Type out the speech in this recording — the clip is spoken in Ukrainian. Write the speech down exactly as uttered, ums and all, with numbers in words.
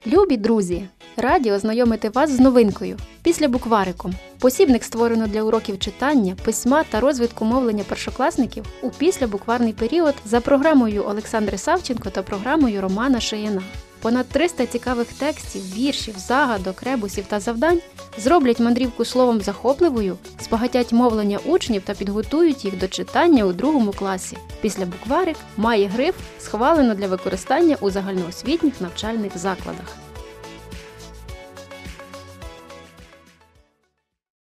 Любі друзі! Раді ознайомити вас з новинкою – післябуквариком. Посібник створено для уроків читання, письма та розвитку мовлення першокласників у післябукварний період за програмою Олександри Савченко та програмою Романа Шияна. Понад триста цікавих текстів, віршів, загадок, ребусів та завдань зроблять мандрівку словом захопливою, збагатять мовлення учнів та підготують їх до читання у другому класі. Післябукварик має гриф «Схвалено для використання у загальноосвітніх навчальних закладах».